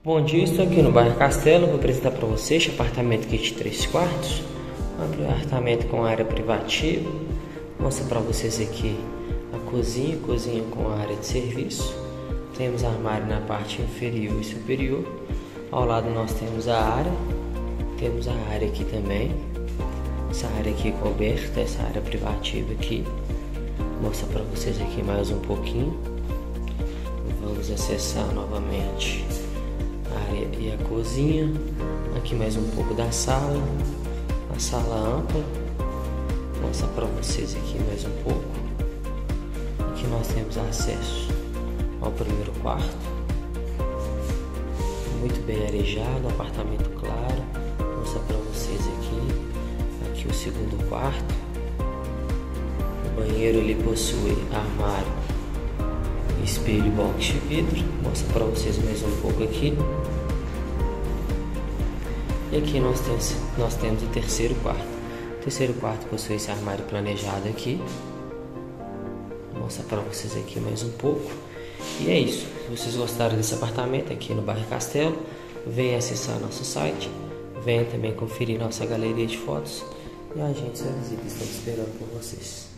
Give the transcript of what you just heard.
Bom dia, estou aqui no bairro Castelo. Vou apresentar para vocês o apartamento aqui de 3 quartos, um apartamento com área privativa. Vou mostrar para vocês aqui a cozinha com área de serviço. Temos armário na parte inferior e superior. Ao lado nós temos a área aqui também. Essa área aqui coberta, essa área privativa aqui. Vou mostrar para vocês aqui mais um pouquinho. Vamos acessar novamente a área e a cozinha. Aqui mais um pouco da sala, a sala ampla. Vou mostrar para vocês aqui mais um pouco. Aqui nós temos acesso ao primeiro quarto, muito bem arejado, apartamento claro. Vou mostrar para vocês aqui o segundo quarto. O banheiro ele possui armário, espelho e box de vidro. Vou mostrar para vocês mais um pouco aqui. E aqui nós temos o terceiro quarto. O terceiro quarto possui esse armário planejado aqui. Vou mostrar para vocês aqui mais um pouco. E é isso. Se vocês gostaram desse apartamento aqui no bairro Castelo, venha acessar nosso site. Venha também conferir nossa galeria de fotos. E a gente sua visita está esperando por vocês.